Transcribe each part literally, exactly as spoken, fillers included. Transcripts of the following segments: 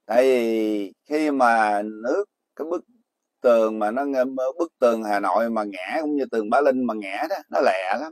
Tại vì khi mà nước cái bức tường mà nó bức tường Hà Nội mà ngã, cũng như tường Bá Linh mà ngã đó, nó lẹ lắm.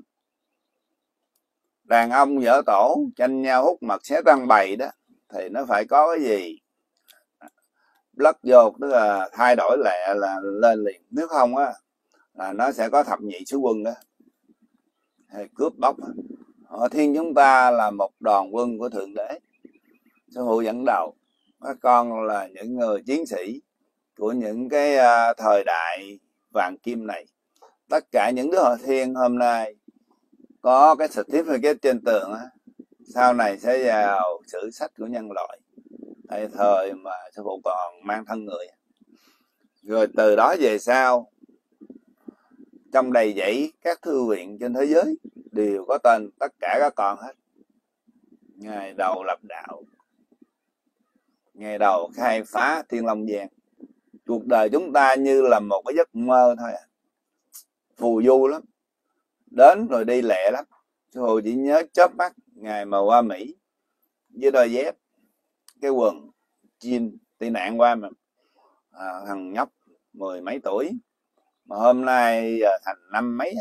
Đàn ông vợ tổ tranh nhau hút mật xé răng bầy đó, thì nó phải có cái gì lất vô, tức là thay đổi lẹ là lên liền. Nếu không á là nó sẽ có thập nhị sứ quân đó, hay cướp bóc. Họ Thiên chúng ta là một đoàn quân của Thượng Đế, sư phụ dẫn đầu. Các con là những người chiến sĩ của những cái uh, thời đại vàng kim này. Tất cả những đứa Họ Thiên hôm nay có cái certificate trên tường á, sau này sẽ vào sử sách của nhân loại, tại thời mà sư phụ còn mang thân người. Rồi từ đó về sau, trong đầy dãy các thư viện trên thế giới đều có tên tất cả các con hết. Ngày đầu lập đạo, ngày đầu khai phá Thiên Long Giang. Cuộc đời chúng ta như là một cái giấc mơ thôi à. Phù du lắm, đến rồi đi lẹ lắm. Sư phụ chỉ nhớ chớp mắt ngày mà qua Mỹ với đôi dép, cái quần jean tị nạn qua mà à, thằng nhóc mười mấy tuổi mà hôm nay giờ thành năm mấy.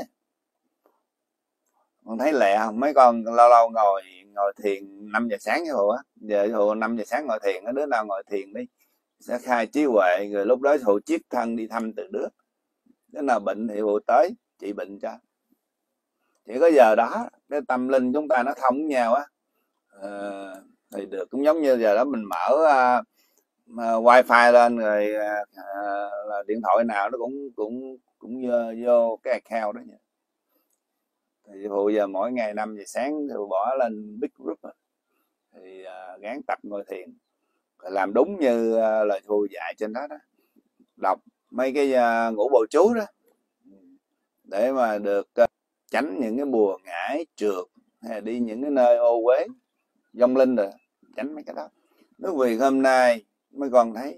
Con thấy lẹ không? Mấy con lâu lâu ngồi ngồi thiền năm giờ sáng với Hùa á, giờ Hùa năm giờ sáng ngồi thiền, đứa nào ngồi thiền đi sẽ khai trí huệ, rồi lúc đó Hùa chiết thân đi thăm từ đứa. Đứa nào bệnh thì Hùa tới trị bệnh cho. Chỉ có giờ đó cái tâm linh chúng ta nó thông với nhau á, à, thì được. Cũng giống như giờ đó mình mở uh, uh, wifi lên rồi uh, là điện thoại nào nó cũng cũng cũng vô, vô cái account đó nha. Thì Hùa giờ mỗi ngày năm giờ sáng thì bỏ lên big group đó. Thì uh, gán tập ngồi thiền, làm đúng như uh, lời Hùa dạy trên đó đó, đọc mấy cái uh, ngũ bộ chú đó để mà được uh, tránh những cái bùa ngải trượt, hay đi những cái nơi ô uế vong linh, rồi tránh mấy cái đó. Nước Việt hôm nay mấy con thấy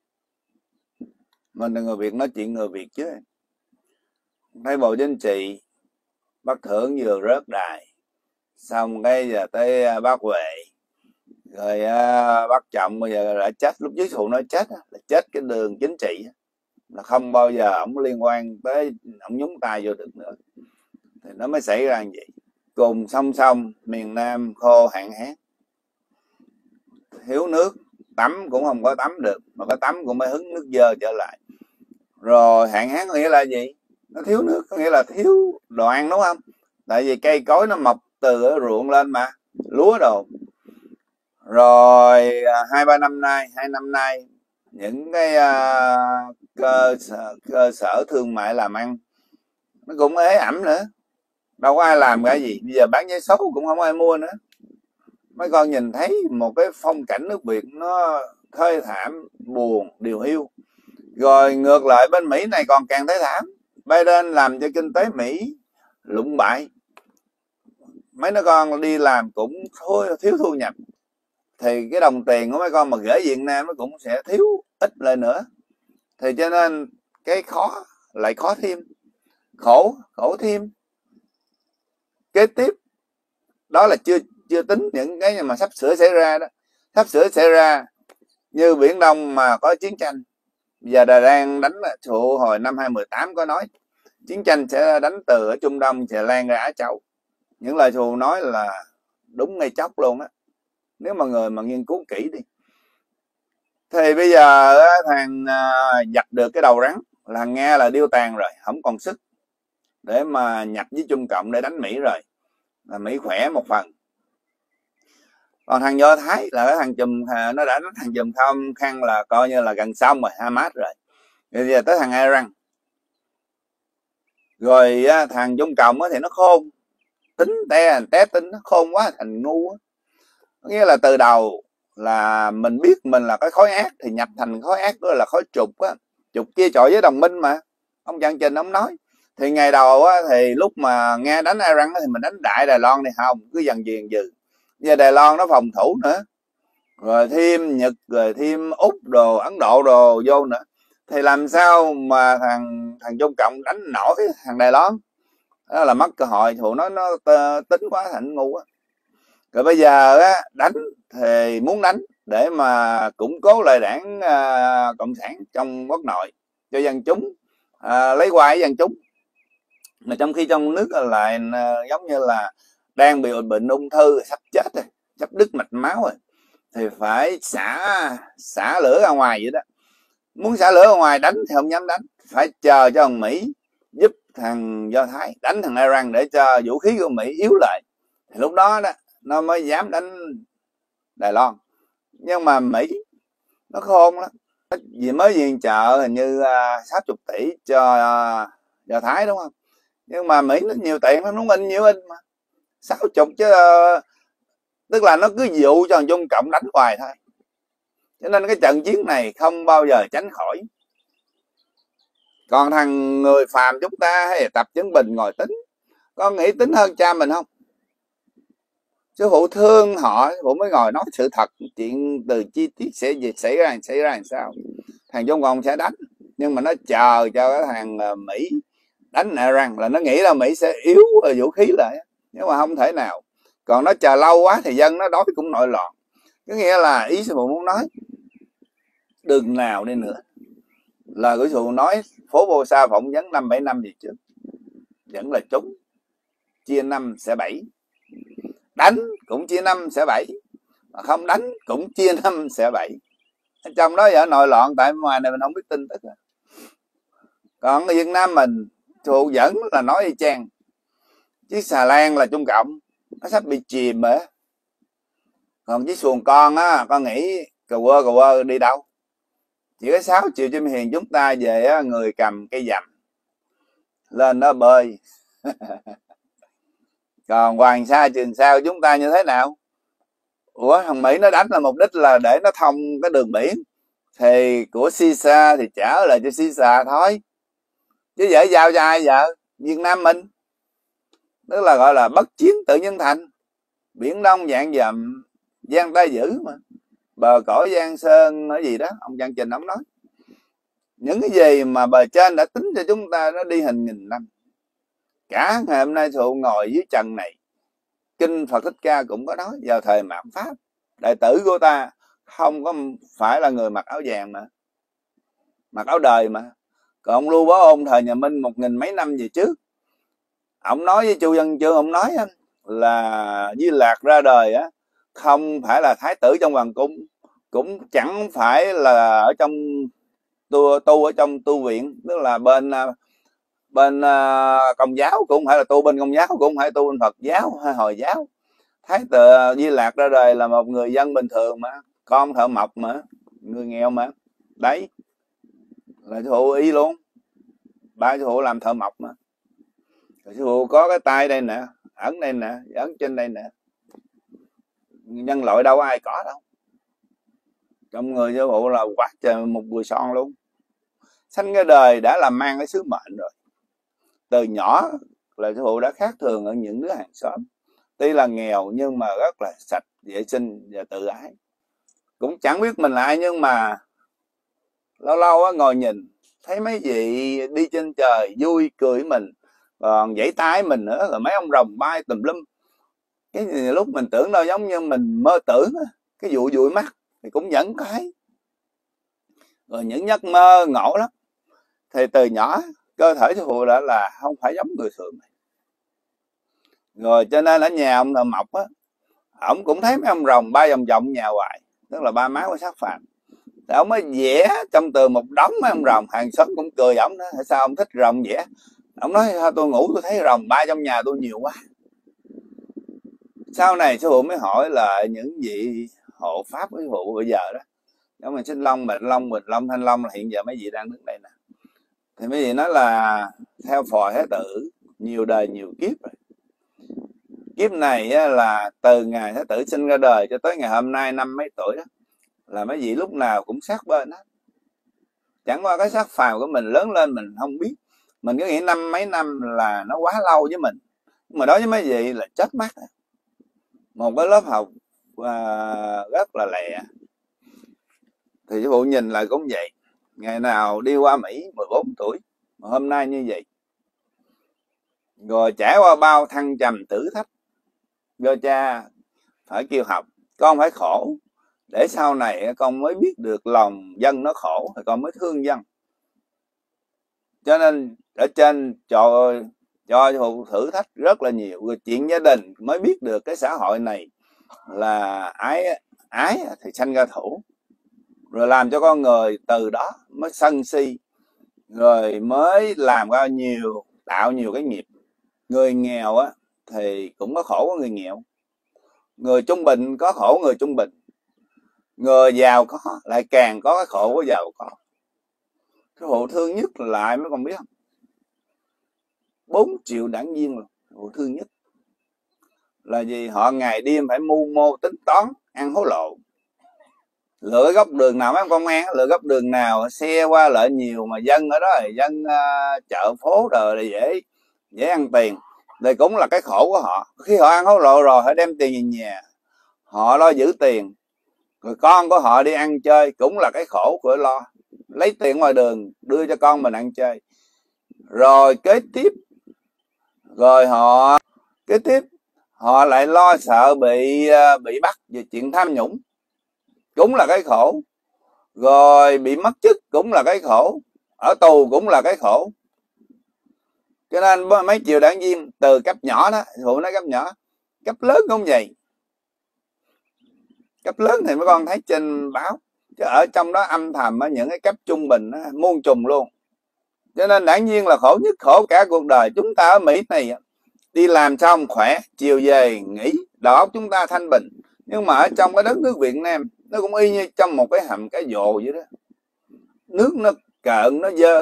mình là người Việt nói chuyện người Việt chứ. Thấy Bộ Chính trị Bác Thưởng vừa rớt đài, xong cái giờ tới bác Huệ, rồi uh, bác Trọng bây giờ đã chết. Lúc dưới phụ nói chết là chết cái đường chính trị, là không bao giờ ổng liên quan tới, ổng nhúng tay vô được nữa. Thì nó mới xảy ra như vậy. Cùng song song miền Nam khô hạn hán, thiếu nước, tắm cũng không có tắm được, mà có tắm cũng mới hứng nước dơ trở lại. Rồi hạn hán có nghĩa là gì? Nó thiếu nước, có nghĩa là thiếu đồ ăn, đúng không? Tại vì cây cối nó mọc từ ở ruộng lên mà, lúa đồ. Rồi hai ba năm nay, hai năm nay những cái uh, cơ, sở, cơ sở thương mại làm ăn nó cũng ế ẩm nữa, đâu có ai làm cái gì. Bây giờ bán vé số cũng không ai mua nữa. Mấy con nhìn thấy một cái phong cảnh nước Việt nó thê thảm, buồn, điều hiu. Rồi ngược lại bên Mỹ này còn càng thê thảm. Biden làm cho kinh tế Mỹ lụng bại, mấy đứa con đi làm cũng thôi, thiếu thu nhập, thì cái đồng tiền của mấy con mà gửi Việt Nam nó cũng sẽ thiếu ít lên nữa. Thì cho nên cái khó lại khó thêm, khổ khổ thêm. Kế tiếp đó là chưa chưa tính những cái mà sắp sửa xảy ra đó. Sắp sửa xảy ra như Biển Đông mà có chiến tranh. Giờ Đà đang đánh, trụ hồi năm hai không một tám có nói chiến tranh sẽ đánh từ ở Trung Đông sẽ lan ra Á Châu. Những lời Thù nói là đúng ngay chóc luôn á, nếu mà người mà nghiên cứu kỹ đi. Thì bây giờ thằng giặt được cái đầu rắn là Nga là điêu tàn rồi, không còn sức để mà nhập với Trung Cộng để đánh Mỹ rồi, là Mỹ khỏe một phần. Còn thằng Do Thái là cái thằng chùm, nó đã đánh thằng chùm không khăn là coi như là gần xong rồi, Hamas rồi. Bây giờ tới thằng Iran. Rồi thằng Trung Cộng thì nó khôn, tính te té tính, nó khôn quá thành ngu. Nghĩa là từ đầu là mình biết mình là cái khối ác thì nhập thành khối ác đó là khối trục á, trục kia chọi với đồng minh mà. Ông Văn Trình ông nói thì ngày đầu á, thì lúc mà Nga đánh Iran thì mình đánh đại Đài Loan thì không, cứ dần dần dừ. Giờ Đài Loan nó phòng thủ nữa, rồi thêm Nhật, rồi thêm Úc đồ, Ấn Độ đồ vô nữa, thì làm sao mà thằng thằng Trung Cộng đánh nổi thằng Đài Loan? Đó là mất cơ hội. Thù nói nó tính quá thành ngu á. Rồi bây giờ á, đánh thì muốn đánh để mà củng cố lại đảng à, cộng sản trong quốc nội cho dân chúng, à, lấy quay dân chúng, mà trong khi trong nước lại à, giống như là đang bị bệnh ung thư, sắp chết rồi, sắp đứt mạch máu rồi, thì phải xả xả lửa ra ngoài vậy đó. Muốn xả lửa ra ngoài đánh thì không dám đánh, phải chờ cho thằng Mỹ giúp thằng Do Thái đánh thằng Iran để cho vũ khí của Mỹ yếu lại, thì lúc đó đó nó mới dám đánh Đài Loan. Nhưng mà Mỹ nó khôn lắm, vì mới viện trợ hình như sáu mươi tỷ cho uh, Do Thái đúng không, nhưng mà Mỹ nó nhiều tiền lắm, nó in nhiều in mà sáu mươi chứ, uh, tức là nó cứ dụ cho thằng Trung Cộng đánh hoài thôi. Cho nên cái trận chiến này không bao giờ tránh khỏi. Còn thằng người phàm chúng ta hay Tập Chấn Bình ngồi tính, con nghĩ tính hơn cha mình không? Sư phụ thương họ, sư phụ mới ngồi nói sự thật, chuyện từ chi tiết sẽ xảy ra xảy ra làm sao. Thằng Trung Cộng sẽ đánh, nhưng mà nó chờ cho cái thằng Mỹ đánh Iran, là nó nghĩ là Mỹ sẽ yếu vũ khí lại, nhưng mà không thể nào. Còn nó chờ lâu quá thì dân nó đói cũng nội loạn. Có nghĩa là ý sư phụ muốn nói, đường nào đi nữa, lời của sư phụ nói phố Bô Sa phỏng vấn năm bảy năm gì trước vẫn là trúng. Chia năm sẽ bảy, đánh cũng chia năm sẽ bảy, mà không đánh cũng chia năm sẽ bảy. Trong đó ở nội loạn, tại ngoài này mình không biết tin tức. Còn ở Việt Nam mình thù vẫn là nói y chang, chiếc xà lan là Trung Cộng, nó sắp bị chìm rồi. Còn chiếc xuồng con á, con nghĩ cờ quơ cờ quơ đi đâu, chỉ có sáu triệu chim hiền chúng ta về á, người cầm cây dầm lên đó bơi. Còn Hoàng Sa Trường Sa chúng ta như thế nào? Ủa, thằng Mỹ nó đánh là mục đích là để nó thông cái đường biển, thì của Sisa thì trả lại cho Sisa thôi, chứ dễ giao cho ai giờ? Việt Nam mình. Tức là gọi là bất chiến tự nhiên thành. Biển Đông vạn dặm giang tay giữ mà, bờ cõi Giang Sơn ở gì đó, ông Văn Trình ông nói. Những cái gì mà bề trên đã tính cho chúng ta nó đi hình nghìn năm. Cả ngày hôm nay thụ ngồi dưới trần này, kinh Phật Thích Ca cũng có nói, vào thời mạt Pháp, đại tử của ta không có phải là người mặc áo vàng mà, mặc áo đời mà. Còn ông Lưu Bá Ôn thời nhà Minh một nghìn mấy năm về trước, ông nói với Chu Văn Chương, ông nói là Di Lạc ra đời á, không phải là thái tử trong hoàng cung, cũng chẳng phải là ở trong tu, tu ở trong tu viện, tức là bên bên uh, Công giáo, cũng không phải là tu bên Công giáo, cũng không phải tu bên Phật giáo hay Hồi giáo. Thái tử Di Lạc ra đời là một người dân bình thường mà, con thợ mộc mà, người nghèo mà. Đấy là sư phụ ý luôn, ba sư phụ làm thợ mộc mà. Sư phụ có cái tay đây nè, ấn đây nè, ấn trên đây nè. Nhân loại đâu có ai có đâu. Trong người sư phụ là quá trời một người son luôn. Sanh cái đời đã là mang cái sứ mệnh rồi. Từ nhỏ là sư phụ đã khác thường ở những đứa hàng xóm. Tuy là nghèo nhưng mà rất là sạch, vệ sinh và tự ái. Cũng chẳng biết mình là ai, nhưng mà lâu lâu á, ngồi nhìn thấy mấy vị đi trên trời vui cười mình, còn vẫy tay mình nữa, rồi mấy ông rồng bay tùm lum. Cái lúc mình tưởng đâu giống như mình mơ tưởng, cái dụi dụi mắt thì cũng vẫn có thấy. Rồi những giấc mơ ngộ lắm. Thì từ nhỏ cơ thể sư phụ đã là không phải giống người thường. Rồi cho nên ở nhà ông thợ mộc á, ổng cũng thấy mấy ông rồng bay vòng vòng nhà hoài, tức là ba má của Sát Phạm. Thì ông mới vẽ trong tường một đống mấy ông rồng, hàng xóm cũng cười ổng đó, tại sao ông thích rồng vẽ? Ông nói tôi ngủ tôi thấy rồng bay trong nhà tôi nhiều quá. Sau này sư phụ mới hỏi là những vị hộ pháp với sư phụ bây giờ đó, giống mình Sinh Long, Bạch Long, Bình Long, Thanh Long, là hiện giờ mấy vị đang đứng đây nè. Thì mấy vị nói là theo phò Thái Tử nhiều đời nhiều kiếp rồi. Kiếp này là từ ngày Thái Tử sinh ra đời cho tới ngày hôm nay năm mấy tuổi đó, là mấy vị lúc nào cũng sát bên đó. Chẳng qua cái xác phàm của mình lớn lên mình không biết, mình cứ nghĩ năm mấy năm là nó quá lâu với mình, nhưng mà đối với mấy vị là chết mắt. Một cái lớp học à, rất là lẹ. Thì sư phụ nhìn lại cũng vậy, ngày nào đi qua Mỹ mười bốn tuổi, mà hôm nay như vậy. Rồi trải qua bao thăng trầm thử thách, do cha phải kêu học, con phải khổ, để sau này con mới biết được lòng dân nó khổ thì con mới thương dân. Cho nên ở trên cho cho thử thách rất là nhiều, rồi chuyện gia đình mới biết được cái xã hội này là ái ái thì sanh ra thủ, rồi làm cho con người từ đó mới sân si, rồi mới làm ra nhiều, tạo nhiều cái nghiệp. Người nghèo á thì cũng có khổ của người nghèo, người trung bình có khổ người trung bình, người giàu có lại càng có cái khổ của giàu có. Cái hộ thương nhất là ai mấy con biết không? Bốn triệu đảng viên rồi. Hộ thương nhất là gì? Họ ngày đêm phải mưu mô tính toán, ăn hối lộ, lựa góc đường nào, mấy công an lựa góc đường nào xe qua lợi nhiều mà dân ở đó thì dân uh, chợ phố rồi là dễ dễ ăn tiền. Đây cũng là cái khổ của họ. Khi họ ăn hối lộ rồi họ đem tiền về nhà, họ lo giữ tiền, rồi con của họ đi ăn chơi cũng là cái khổ của lo lấy tiền ngoài đường đưa cho con mình ăn chơi. Rồi kế tiếp rồi họ kế tiếp họ lại lo sợ bị bị bắt về chuyện tham nhũng, cũng là cái khổ. Rồi bị mất chức cũng là cái khổ, ở tù cũng là cái khổ. Cho nên mấy triệu đảng viên từ cấp nhỏ đó, phụ nói cấp nhỏ, cấp lớn cũng vậy. Cấp lớn thì mấy con thấy trên báo, chứ ở trong đó âm thầm những cái cấp trung bình đó, muôn trùng luôn. Cho nên đảng viên là khổ nhất, khổ cả cuộc đời. Chúng ta ở Mỹ này đi làm xong khỏe, chiều về nghỉ, đầu óc chúng ta thanh bình. Nhưng mà ở trong cái đất nước Việt Nam nó cũng y như trong một cái hầm cái dồ vậy đó. Nước nó cợn, nó dơ.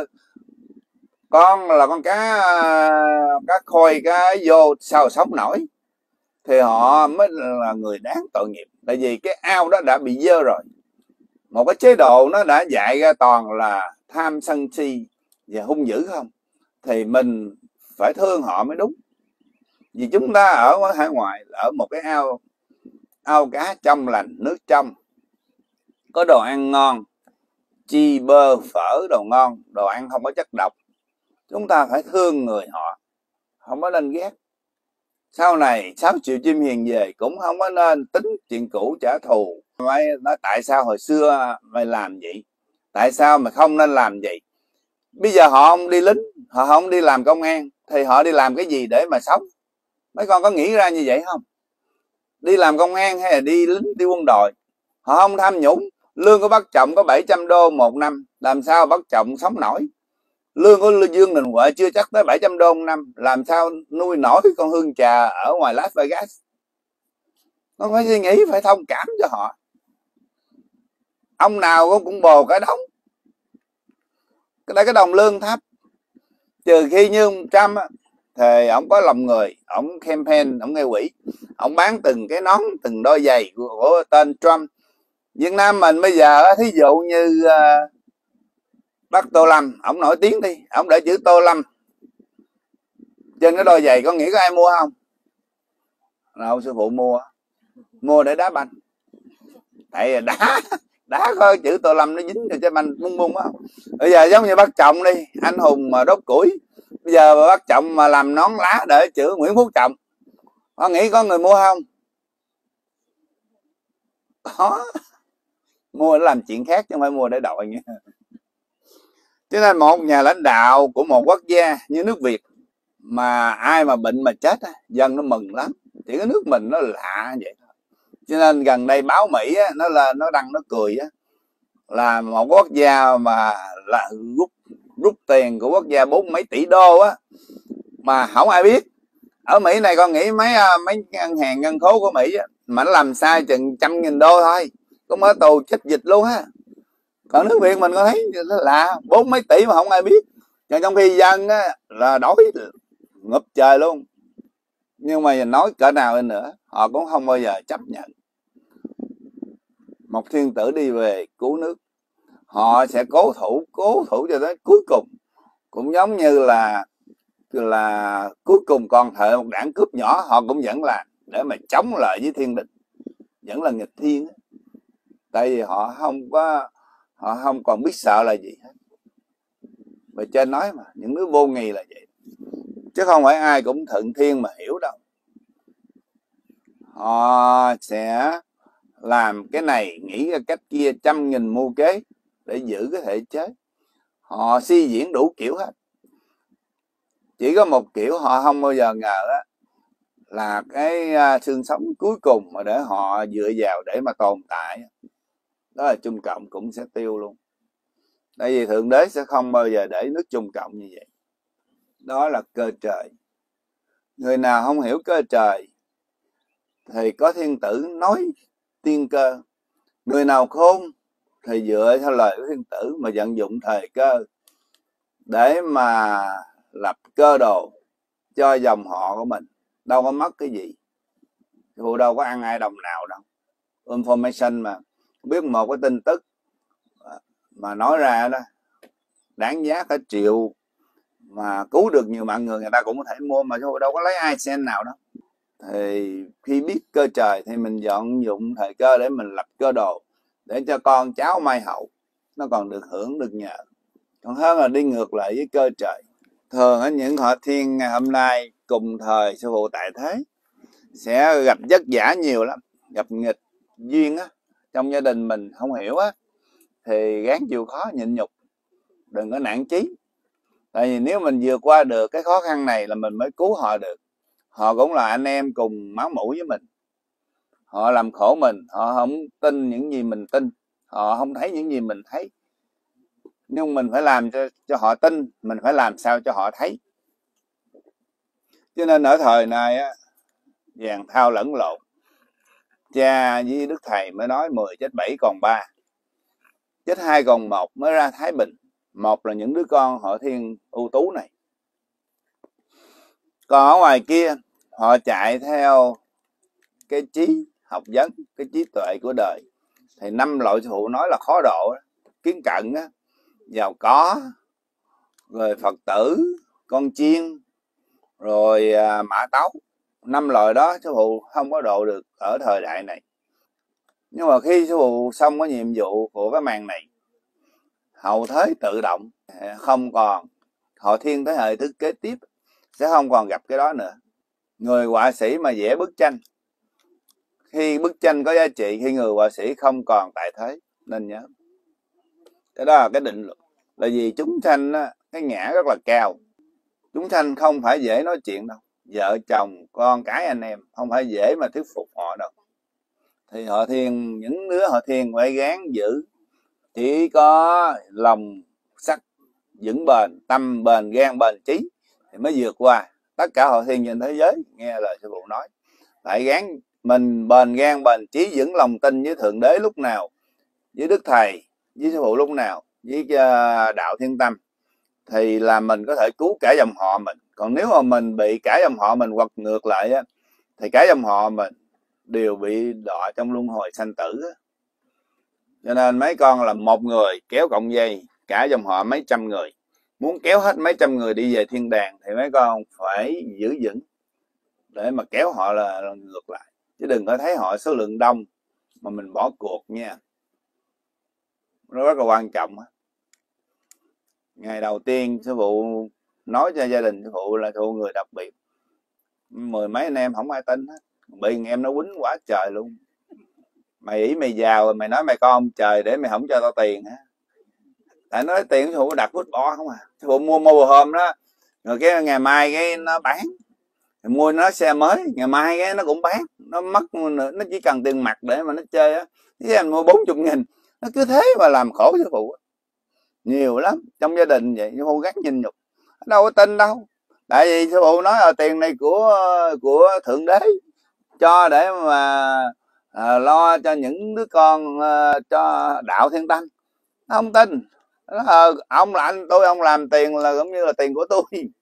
Con là con cá cá khôi, cá vô sao sống nổi, thì họ mới là người đáng tội nghiệp. Tại vì cái ao đó đã bị dơ rồi. Một cái chế độ nó đã dạy ra toàn là tham sân si và hung dữ không, thì mình phải thương họ mới đúng. Vì chúng ta ở hải ngoại, ở một cái ao ao cá trong lành, nước trong, có đồ ăn ngon, chi bơ phở đồ ngon, đồ ăn không có chất độc. Chúng ta phải thương người họ, không có nên ghét. Sau này sáu triệu chim hiền về cũng không có nên tính chuyện cũ trả thù. Mày nói tại sao hồi xưa mày làm vậy, tại sao mày không nên làm vậy? Bây giờ họ không đi lính, họ không đi làm công an, thì họ đi làm cái gì để mà sống? Mấy con có nghĩ ra như vậy không? Đi làm công an hay là đi lính, đi quân đội, họ không tham nhũng. Lương của bác Trọng có bảy trăm đô một năm, làm sao bác Trọng sống nổi? Lương của Dương Đình Huệ chưa chắc tới bảy trăm đô một năm, làm sao nuôi nổi con Hương Trà ở ngoài Las Vegas? Nó phải suy nghĩ, phải thông cảm cho họ. Ông nào cũng cũng bồ cái đống. Cái đây cái đồng lương thấp, trừ khi như ông Trump á, thì ông có lòng người, ông campaign, ông nghe quỹ, ông bán từng cái nón, từng đôi giày của, của tên Trump. Việt Nam mình bây giờ thí dụ như uh, bác Tô Lâm, ông nổi tiếng đi, ông để chữ Tô Lâm trên cái đôi giày, có nghĩ có ai mua không? Đâu, sư phụ mua, mua để đá banh. Tại vì đá đá có chữ Tô Lâm nó dính cho trái banh bung bung á. Bây giờ giống như bác Trọng đi, anh hùng mà đốt củi, bây giờ bác Trọng mà làm nón lá để chữ Nguyễn Phú Trọng, có nghĩ có người mua không? Có. Mua để làm chuyện khác chứ không phải mua để đội nha. Cho nên một nhà lãnh đạo của một quốc gia như nước Việt mà ai mà bệnh mà chết dân nó mừng lắm. Chỉ có nước mình nó lạ vậy thôi. Cho nên gần đây báo Mỹ á, nó là nó đăng nó cười á, là một quốc gia mà là rút rút tiền của quốc gia bốn mấy tỷ đô á mà không ai biết. Ở Mỹ này con nghĩ mấy mấy ngân hàng ngân khố của Mỹ á, mà nó làm sai chừng trăm nghìn đô thôi cũng ở tù chết dịch luôn á. Còn nước Việt mình có thấy lạ, bốn mấy tỷ mà không ai biết. Còn trong khi dân á, là đói ngập trời luôn. Nhưng mà nói cỡ nào lên nữa, họ cũng không bao giờ chấp nhận một thiên tử đi về cứu nước. Họ sẽ cố thủ, cố thủ cho tới cuối cùng. Cũng giống như là là cuối cùng còn thời một đảng cướp nhỏ, họ cũng vẫn làm để mà chống lại với thiên địch, vẫn là nghịch thiên. Tại vì họ không có, họ không còn biết sợ là gì hết. Và trên nói mà những đứa vô nghi là vậy, chứ không phải ai cũng thuận thiên mà hiểu đâu. Họ sẽ làm cái này, nghĩ ra cách kia, trăm nghìn mưu kế để giữ cái thể chế. Họ suy diễn đủ kiểu hết. Chỉ có một kiểu họ không bao giờ ngờ á, là cái xương sống cuối cùng mà để họ dựa vào để mà tồn tại, đó là Trung Cộng cũng sẽ tiêu luôn. Tại vì Thượng Đế sẽ không bao giờ để nước Trung Cộng như vậy. Đó là cơ trời. Người nào không hiểu cơ trời thì có thiên tử nói tiên cơ. Người nào khôn thì dựa theo lời của thiên tử mà vận dụng thời cơ để mà lập cơ đồ cho dòng họ của mình. Đâu có mất cái gì, dù đâu có ăn ai đồng nào đâu. Information mà, biết một cái tin tức mà nói ra đó đáng giá cả triệu mà cứu được nhiều mạng người, người ta cũng có thể mua, mà đâu có lấy ai sen nào đâu. Thì khi biết cơ trời thì mình vận dụng thời cơ để mình lập cơ đồ để cho con cháu mai hậu nó còn được hưởng, được nhờ, còn hơn là đi ngược lại với cơ trời. Thường ở những họ thiên ngày hôm nay cùng thời sư phụ tại thế sẽ gặp vất vả nhiều lắm, gặp nghịch duyên á, trong gia đình mình không hiểu á thì gắng chịu khó nhịn nhục, đừng có nản chí. Tại vì nếu mình vượt qua được cái khó khăn này là mình mới cứu họ được. Họ cũng là anh em cùng máu mủ với mình. Họ làm khổ mình, họ không tin những gì mình tin, họ không thấy những gì mình thấy. Nhưng mình phải làm cho, cho họ tin, mình phải làm sao cho họ thấy. Cho nên ở thời này á, vàng thao lẫn lộn. Cha với Đức Thầy mới nói mười chết bảy còn ba, chết hai còn một mới ra thái bình. Một là những đứa con họ thiên ưu tú này. Còn ở ngoài kia họ chạy theo cái trí học vấn, cái trí tuệ của đời. Thì năm loại sư phụ nói là khó độ: kiến cận á, giàu có, rồi Phật tử, con chiên, rồi à, mã tấu. Năm loại đó sư phụ không có độ được ở thời đại này. Nhưng mà khi sư phụ xong cái nhiệm vụ của cái màn này, hậu thế tự động, không còn họ thiên thế hệ thứ kế tiếp sẽ không còn gặp cái đó nữa. Người họa sĩ mà vẽ bức tranh, khi bức tranh có giá trị khi người họa sĩ không còn tại thế, nên nhớ cái đó là cái định luật. Là vì chúng sanh á, cái ngã rất là cao. Chúng sanh không phải dễ nói chuyện đâu, vợ chồng con cái anh em không phải dễ mà thuyết phục họ đâu. Thì họ thiên, những đứa họ thiên phải gắng giữ, chỉ có lòng sắt vững bền, tâm bền, gan bền, trí thì mới vượt qua. Tất cả họ thiên trên thế giới nghe lời sư phụ nói phải gắng mình bền gan bền trí, vững lòng tin với Thượng Đế lúc nào, với Đức Thầy, với sư phụ lúc nào, với đạo Thiên Tâm, thì là mình có thể cứu cả dòng họ mình. Còn nếu mà mình bị cả dòng họ mình quật ngược lại á, thì cả dòng họ mình đều bị đọa trong luân hồi sanh tử á. Cho nên mấy con là một người kéo cọng dây cả dòng họ mấy trăm người, muốn kéo hết mấy trăm người đi về thiên đàng thì mấy con phải giữ vững để mà kéo họ là, là ngược lại, chứ đừng có thấy họ số lượng đông mà mình bỏ cuộc nha. Nó rất là quan trọng. Ngày đầu tiên sư phụ nói cho gia đình sư phụ là sư phụ người đặc biệt, mười mấy anh em không ai tin hết, bị em nó quýnh quá trời luôn. Mày ý mày giàu mày nói mày con trời để mày không cho tao tiền hả? Tại nói tiền sư phụ đặt bút bỏ không à. Sư phụ mua mobile home đó, rồi cái ngày mai cái nó bán, rồi mua nó xe mới, ngày mai cái nó cũng bán, nó mất, nó chỉ cần tiền mặt để mà nó chơi á. Với anh mua bốn mươi nghìn, nó cứ thế mà làm khổ sư phụ nhiều lắm. Trong gia đình vậy, sư phụ gắt nhìn nhục, đâu có tin đâu. Tại vì sư phụ nói là tiền này của của Thượng Đế cho để mà à, lo cho những đứa con à, cho đạo Thiên Tâm. Nó không tin. Nó, à, ông là anh tôi, ông làm tiền là cũng như là tiền của tôi.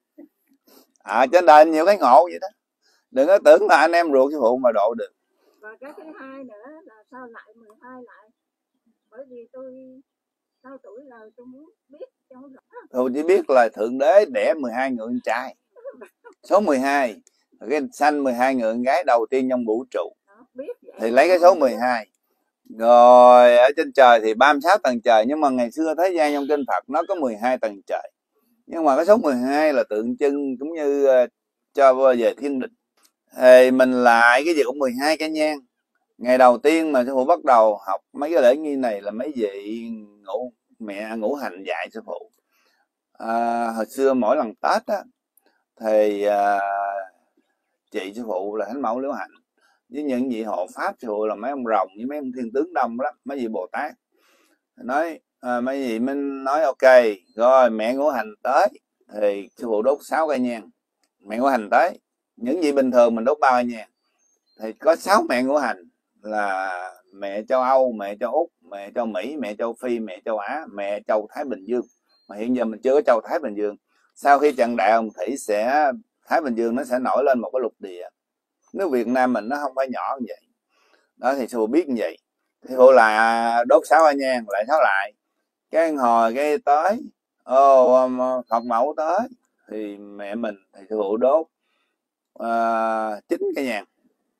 À, trên đời nhiều cái ngộ vậy đó, đừng có tưởng là anh em ruột sư phụ mà độ được. Và cái thứ hai nữa là sao lại mười hai lại, bởi vì tôi sau tuổi rồi tôi muốn biết cho rõ. Tôi chỉ biết là Thượng Đế đẻ mười hai người con trai, số mười hai, cái sanh mười hai người con gái đầu tiên trong vũ trụ. Đó, biết vậy thì lấy cái số mười hai. Rồi ở trên trời thì ba mươi sáu tầng trời, nhưng mà ngày xưa thế gian trong kinh Phật nó có mười hai tầng trời. Nhưng mà cái số mười hai là tượng trưng cũng như uh, cho về thiên định. Thì mình lại cái gì cũng mười hai cái nhang. Ngày đầu tiên mà sư phụ bắt đầu học mấy cái lễ nghi này là mấy vị ngũ mẹ ngũ hành dạy sư phụ. À, hồi xưa mỗi lần Tết á thì à, chị sư phụ là Thánh Mẫu Liễu Hạnh với những vị hộ pháp sư phụ là mấy ông rồng với mấy ông thiên tướng đông lắm, mấy vị Bồ Tát nói à, mấy vị mình nói ok rồi mẹ ngũ hành tới thì sư phụ đốt sáu cây nhang. Mẹ ngũ hành tới, những vị bình thường mình đốt ba cây nhang thì có sáu mẹ ngũ hành là mẹ châu Âu, mẹ châu Úc, mẹ châu Mỹ, mẹ châu Phi, mẹ châu Á, mẹ châu Thái Bình Dương. Mà hiện giờ mình chưa có châu Thái Bình Dương. Sau khi trận đại hồng thủy sẽ Thái Bình Dương nó sẽ nổi lên một cái lục địa. Nước Việt Nam mình nó không phải nhỏ như vậy. Đó thì sư phụ biết như vậy. Thì phụ là đốt sáu hoa nhang lại sáu lại. Cái hồi cái tới ô Phật mẫu tới thì mẹ mình thì sư phụ đốt chín uh, cái nhang.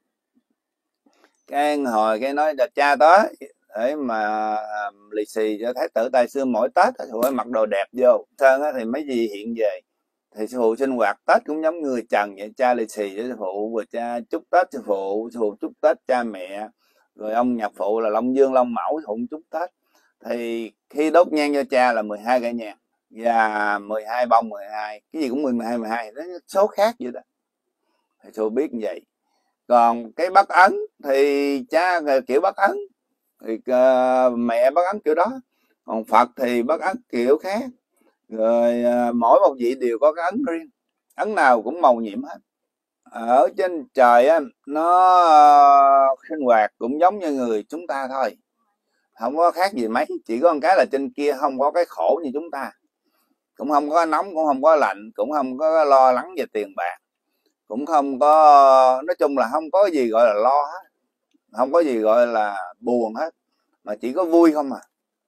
Cái hồi cái nói là cha tới để mà lì xì cho thái tử Tây xưa mỗi Tết sư phụ mặc đồ đẹp vô sơn á, thì mấy gì hiện về thì sư phụ sinh hoạt Tết cũng giống người Trần vậy, cha lì xì cho sư phụ, rồi cha chúc Tết sư phụ, sư phụ chúc Tết cha mẹ, rồi ông nhạc phụ là Long Dương Long Mẫu sư phụ chúc Tết. Thì khi đốt nhang cho cha là mười hai cây nhang và mười hai bông, mười hai cái gì cũng mười hai mười hai, nó số khác vậy đó. Thì sư phụ biết như vậy. Còn cái Bắc Ấn thì cha kiểu Bắc Ấn thì uh, mẹ Bắc Ấn kiểu đó, còn Phật thì Bắc Ấn kiểu khác, rồi uh, mỗi một vị đều có cái ấn riêng, ấn nào cũng màu nhiệm hết. Ở trên trời á nó uh, sinh hoạt cũng giống như người chúng ta thôi, không có khác gì mấy, chỉ có một cái là trên kia không có cái khổ như chúng ta, cũng không có nóng, cũng không có lạnh, cũng không có lo lắng về tiền bạc, cũng không có, nói chung là không có gì gọi là lo hết, không có gì gọi là buồn hết, mà chỉ có vui không à.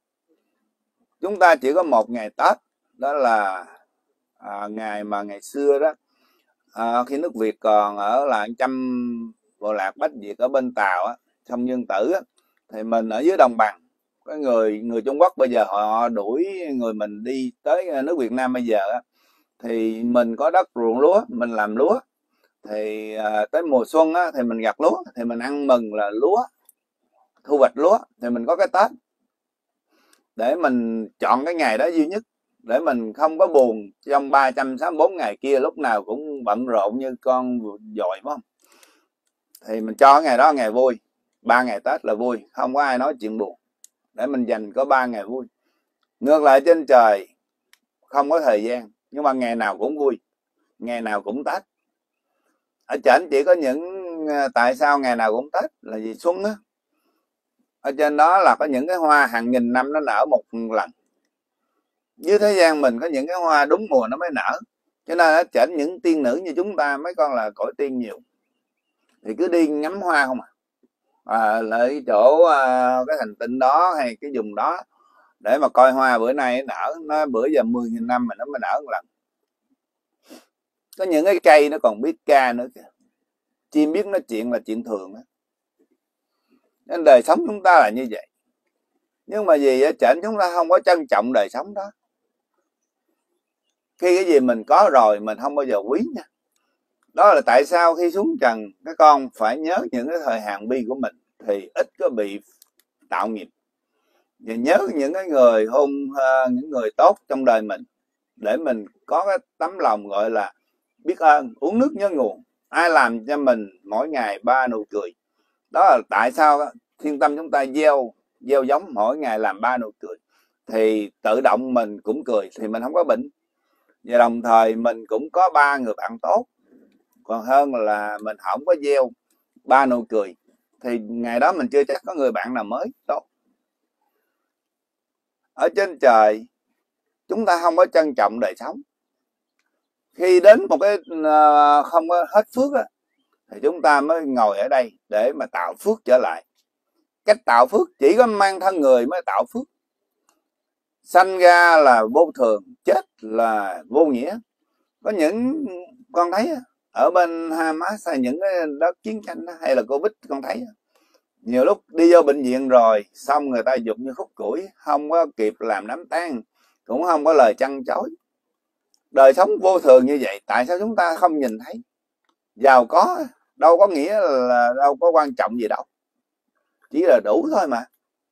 Chúng ta chỉ có một ngày Tết, đó là à, ngày mà ngày xưa đó à, khi nước Việt còn ở là trăm bộ lạc Bách Việt ở bên Tàu á, sông Dương Tử á, thì mình ở dưới đồng bằng, cái người người Trung Quốc bây giờ họ đuổi người mình đi tới nước Việt Nam bây giờ á, thì mình có đất ruộng lúa, mình làm lúa thì à, tới mùa xuân á, thì mình gặt lúa thì mình ăn mừng là lúa, thu hoạch lúa thì mình có cái Tết để mình chọn cái ngày đó duy nhất để mình không có buồn trong ba trăm sáu mươi bốn ngày kia lúc nào cũng bận rộn như con dồi, phải không? Thì mình cho cái ngày đó ngày vui, ba ngày Tết là vui, không có ai nói chuyện buồn, để mình dành có ba ngày vui. Ngược lại trên trời không có thời gian, nhưng mà ngày nào cũng vui, ngày nào cũng Tết. Ở trên chỉ có những, tại sao ngày nào cũng Tết là vì xuân á, ở trên đó là có những cái hoa hàng nghìn năm nó nở một lần. Dưới thế gian mình có những cái hoa đúng mùa nó mới nở, cho nên ở trên những tiên nữ như chúng ta, mấy con là cõi tiên nhiều, thì cứ đi ngắm hoa không à, à lại chỗ à, cái hành tinh đó hay cái vùng đó để mà coi hoa bữa nay nở, nó bữa giờ mười nghìn năm mà nó mới nở một lần. Có những cái cây nó còn biết ca nữa kìa, chim biết nói chuyện là chuyện thường đó. Nên đời sống chúng ta là như vậy, nhưng mà vì ở trển chúng ta không có trân trọng đời sống đó. Khi cái gì mình có rồi mình không bao giờ quý nha. Đó là tại sao khi xuống trần các con phải nhớ những cái thời hạn bi của mình thì ít có bị tạo nghiệp, và nhớ những cái người hôn uh, những người tốt trong đời mình để mình có cái tấm lòng gọi là biết ơn, uống nước nhớ nguồn, ai làm cho mình mỗi ngày ba nụ cười. Đó là tại sao Thiên Tâm chúng ta gieo gieo giống mỗi ngày làm ba nụ cười thì tự động mình cũng cười thì mình không có bệnh, và đồng thời mình cũng có ba người bạn tốt, còn hơn là mình không có gieo ba nụ cười thì ngày đó mình chưa chắc có người bạn nào mới tốt. Ở trên trời chúng ta không có trân trọng đời sống, khi đến một cái uh, không có hết phước á, thì chúng ta mới ngồi ở đây để mà tạo phước trở lại. Cách tạo phước chỉ có mang thân người mới tạo phước. Sanh ra là vô thường, chết là vô nghĩa. Có những con thấy ở bên Hamas hay những cái đất chiến tranh đó, hay là Covid, con thấy nhiều lúc đi vô bệnh viện rồi xong người ta dục như khúc củi, không có kịp làm đám tang, cũng không có lời trăn trối. Đời sống vô thường như vậy, tại sao chúng ta không nhìn thấy? Giàu có đâu có nghĩa là đâu có quan trọng gì đâu. chỉ là đủ thôi mà.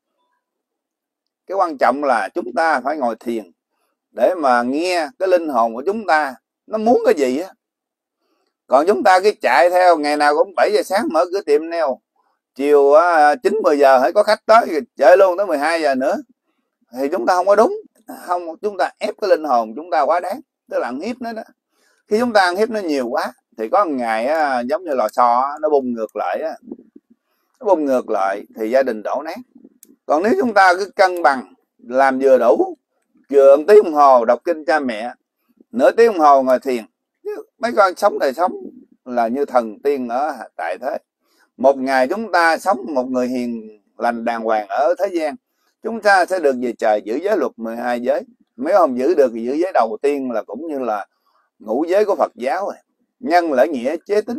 Cái quan trọng là chúng ta phải ngồi thiền để mà nghe cái linh hồn của chúng ta nó muốn cái gì á. Còn chúng ta cứ chạy theo, ngày nào cũng bảy giờ sáng mở cửa tiệm nail, chiều chín mười giờ hãy có khách tới chơi luôn tới mười hai giờ nữa, thì chúng ta không có đúng. Không, chúng ta ép cái linh hồn chúng ta quá đáng, tức là ăn hiếp nó đó. Khi chúng ta ăn hiếp nó nhiều quá thì có một ngày á, giống như lò xo nó bung ngược lại á, nó bung ngược lại thì gia đình đổ nát. Còn nếu chúng ta cứ cân bằng, làm vừa đủ, vừa một tiếng đồng hồ đọc kinh cha mẹ, nửa tiếng đồng hồ ngồi thiền, mấy con sống đời sống là như thần tiên ở tại thế. Một ngày chúng ta sống một người hiền lành đàng hoàng ở thế gian, chúng ta sẽ được về trời giữ giới luật mười hai giới. Nếu không giữ được thì giữ giới đầu tiên là cũng như là ngũ giới của Phật giáo rồi, nhân lễ nghĩa chế tính,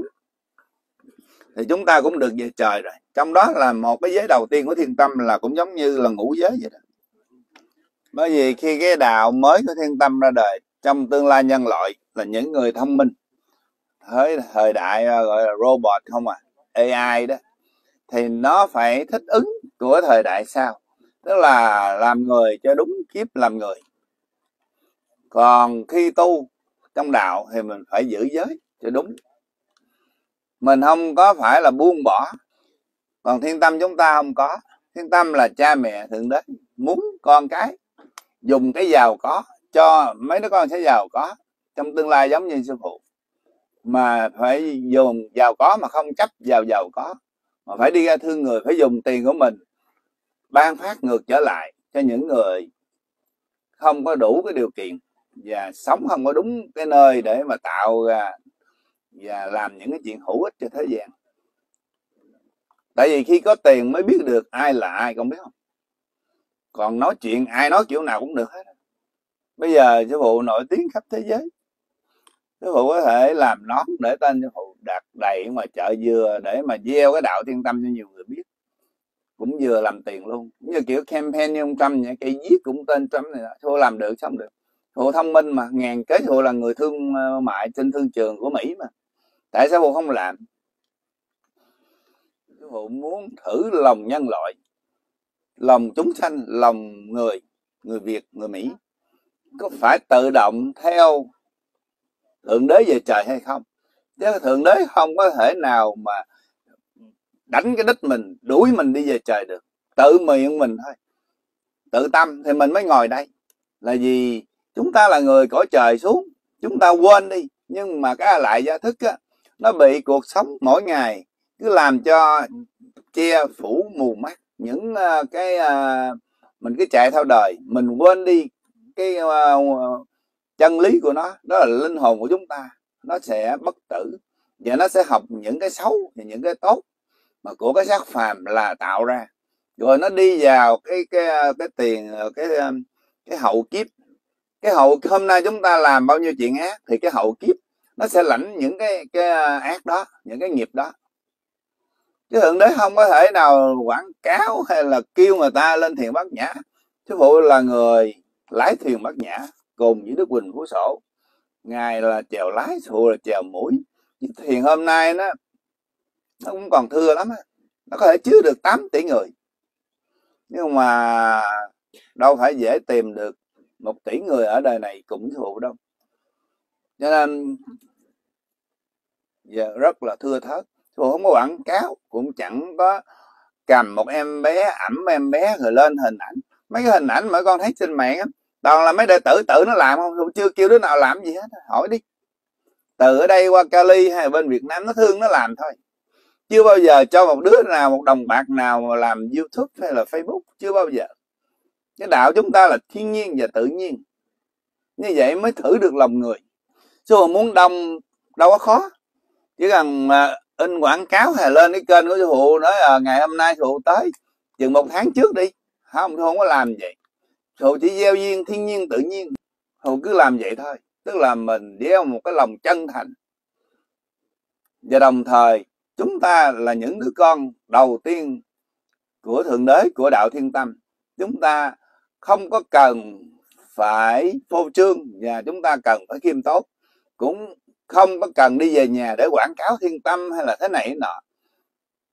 thì chúng ta cũng được về trời rồi. Trong đó là một cái giới đầu tiên của thiên tâm là cũng giống như là ngũ giới vậy đó. Bởi vì khi cái đạo mới của thiên tâm ra đời, trong tương lai nhân loại là những người thông minh, thời, thời đại gọi là robot không à, a i đó, thì nó phải thích ứng của thời đại sau, tức là làm người cho đúng kiếp làm người. Còn khi tu trong đạo thì mình phải giữ giới cho đúng, mình không có phải là buông bỏ. Còn thiên tâm chúng ta không có. Thiên tâm là cha mẹ thượng đế muốn con cái dùng cái giàu có cho mấy đứa con sẽ giàu có trong tương lai giống như sư phụ, mà phải dùng giàu có mà không chấp vào giàu có, mà phải đi ra thương người, phải dùng tiền của mình ban phát ngược trở lại cho những người không có đủ cái điều kiện và sống không có đúng cái nơi để mà tạo ra và làm những cái chuyện hữu ích cho thế gian. Tại vì khi có tiền mới biết được ai là ai, không biết không? Còn nói chuyện ai nói kiểu nào cũng được hết. Bây giờ sư phụ nổi tiếng khắp thế giới, sư phụ có thể làm nón để tên sư phụ đặt đầy ngoài chợ dừa để mà gieo cái đạo thiên tâm cho nhiều người biết, cũng vừa làm tiền luôn. Như kiểu campaign như ông Trump vậy, cây viết cũng tên Trump này đó. Sư phụ làm được xong được. Sư phụ thông minh mà, ngàn kế sư phụ là người thương mại trên thương trường của Mỹ mà. Tại sao sư phụ không làm? Sư phụ muốn thử lòng nhân loại, lòng chúng sanh, lòng người, người Việt, người Mỹ có phải tự động theo thượng đế về trời hay không. Chứ thượng đế không có thể nào mà đánh cái đích mình, đuổi mình đi về trời được. Tự miệng mình thôi, tự tâm thì mình mới ngồi đây. Là vì chúng ta là người cõi trời xuống, chúng ta quên đi. Nhưng mà cái lại gia thức á, nó bị cuộc sống mỗi ngày cứ làm cho che phủ mù mắt. Những uh, cái uh, mình cứ chạy theo đời, mình quên đi cái uh, chân lý của nó. Đó là linh hồn của chúng ta, nó sẽ bất tử và nó sẽ học những cái xấu và những cái tốt mà của cái xác phàm là tạo ra, rồi nó đi vào cái cái cái tiền cái cái hậu kiếp. Cái hậu hôm nay chúng ta làm bao nhiêu chuyện ác thì cái hậu kiếp nó sẽ lãnh những cái cái ác đó, những cái nghiệp đó. Chứ thượng đế không có thể nào quảng cáo hay là kêu người ta lên thuyền Bát Nhã. Sư phụ là người lái thuyền Bát Nhã cùng với Đức Quỳnh Phú Sổ, ngài là chèo lái, sư phụ là chèo mũi. Thuyền hôm nay nó nó cũng còn thưa lắm á, nó có thể chứa được tám tỷ người, nhưng mà đâu phải dễ tìm được một tỷ người ở đời này cũng sư phụ đâu. Cho nên giờ rất là thưa thớt. Sư phụ không có quảng cáo, cũng chẳng có cầm một em bé, ẩm em bé rồi lên hình ảnh. Mấy cái hình ảnh mà con thấy trên mạng á, toàn là mấy đệ tử tự nó làm không, không chưa kêu đứa nào làm gì hết. Hỏi đi, từ ở đây qua Cali hay bên Việt Nam nó thương nó làm thôi, chưa bao giờ cho một đứa nào một đồng bạc nào mà làm YouTube hay là Facebook, chưa bao giờ. Cái đạo chúng ta là thiên nhiên và tự nhiên, như vậy mới thử được lòng người. Chứ mà muốn đông đâu có khó, chỉ cần mà in quảng cáo hay lên cái kênh của sư phụ nói à, ngày hôm nay sư phụ tới chừng một tháng trước đi, không, sư phụ không có làm vậy. Sư phụ chỉ gieo duyên thiên nhiên tự nhiên, sư phụ cứ làm vậy thôi. Tức là mình gieo một cái lòng chân thành, và đồng thời chúng ta là những đứa con đầu tiên của thượng đế, của đạo thiên tâm. Chúng ta không có cần phải phô trương và chúng ta cần phải khiêm tốn, cũng không có cần đi về nhà để quảng cáo thiên tâm hay là thế này thế nọ.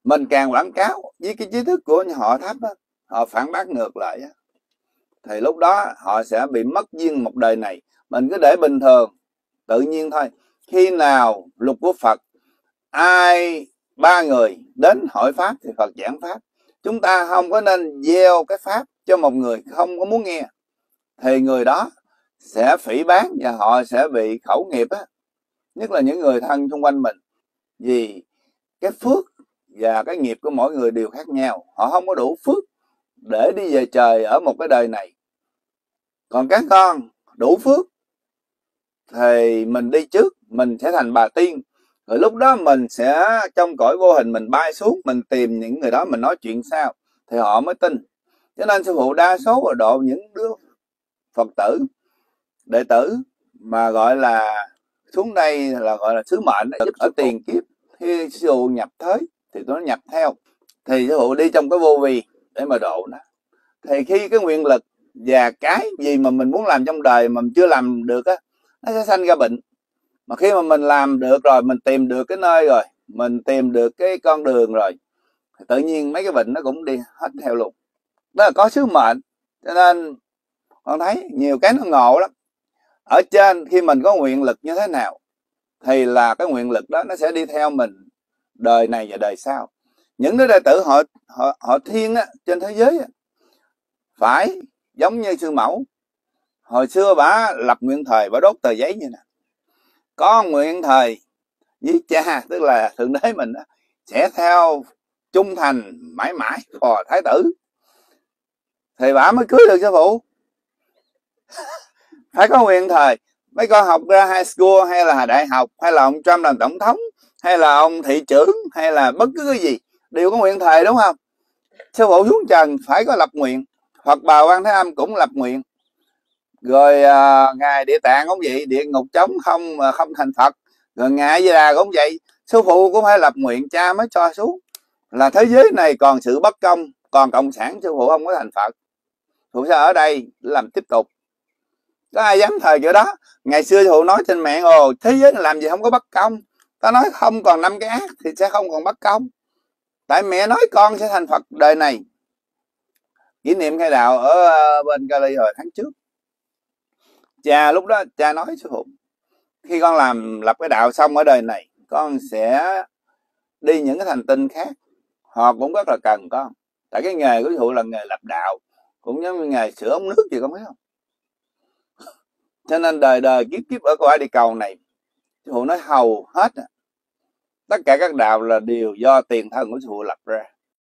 mình càng quảng cáo với cái trí thức của họ thấp á, họ phản bác ngược lại á, thì lúc đó họ sẽ bị mất duyên một đời này. Mình cứ để bình thường tự nhiên thôi. Khi nào luật của Phật, ai ba người đến hỏi pháp thì Phật giảng pháp. Chúng ta không có nên gieo cái pháp cho một người không có muốn nghe, thì người đó sẽ phỉ báng và họ sẽ bị khẩu nghiệp á, nhất là những người thân xung quanh mình. Vì cái phước và cái nghiệp của mỗi người đều khác nhau, họ không có đủ phước để đi về trời ở một cái đời này. Còn các con đủ phước thì mình đi trước, mình sẽ thành bà tiên, rồi lúc đó mình sẽ trong cõi vô hình mình bay xuống, mình tìm những người đó mình nói chuyện sao thì họ mới tin. Cho nên sư phụ đa số ở độ những đứa Phật tử, đệ tử mà gọi là xuống đây là gọi là sứ mệnh ở tiền kiếp, khi sư phụ nhập thế thì nó nhập theo, thì sư phụ đi trong cái vô vi để mà độ nó. Thì khi cái nguyện lực và cái gì mà mình muốn làm trong đời mà mình chưa làm được á, nó sẽ sanh ra bệnh. Mà khi mà mình làm được rồi, mình tìm được cái nơi rồi, mình tìm được cái con đường rồi, thì tự nhiên mấy cái bệnh nó cũng đi hết theo luôn. Đó là có sứ mệnh. Cho nên con thấy nhiều cái nó ngộ lắm. Ở trên khi mình có nguyện lực như thế nào thì là cái nguyện lực đó nó sẽ đi theo mình đời này và đời sau. Những đứa đệ tử họ họ, họ thiên á, trên thế giới á, phải giống như sư mẫu. Hồi xưa bà lập nguyện thời, bà đốt tờ giấy như nè: có nguyện thời với cha, tức là thượng đế mình á, sẽ theo trung thành mãi mãi phò thái tử. Thì bà mới cưới được sư phụ. Phải có nguyện thời. Mấy con học ra high school hay là đại học, hay là ông Trump làm tổng thống, hay là ông thị trưởng, hay là bất cứ cái gì đều có nguyện thời, đúng không? Sư phụ xuống trần phải có lập nguyện. Phật Bà Quan Thế Âm cũng lập nguyện. Rồi à, ngài Địa Tạng cũng vậy, địa ngục trống không không thành Phật. Rồi ngài Di Đà cũng vậy, sư phụ cũng phải lập nguyện, cha mới cho xuống. Là thế giới này còn sự bất công, còn cộng sản sư phụ không có thành Phật. Sư phụ sẽ ở đây làm tiếp tục. Có ai dám thời kiểu đó? Ngày xưa sư phụ nói trên mạng: ồ, thế giới này làm gì không có bất công. Ta nói không còn năm cái ác thì sẽ không còn bất công. Tại mẹ nói con sẽ thành Phật đời này. Kỷ niệm khai đạo ở bên Cali hồi tháng trước, cha lúc đó cha nói sư phụ: khi con làm lập cái đạo xong ở đời này, con sẽ đi những cái thành tinh khác, họ cũng rất là cần con. Tại cái nghề của sư phụ là nghề lập đạo, cũng giống như nghề sửa ống nước gì, con biết không? Cho nên đời đời kiếp kiếp ở cõi địa cầu này, sư phụ nói hầu hết tất cả các đạo là đều do tiền thân của sư phụ lập ra.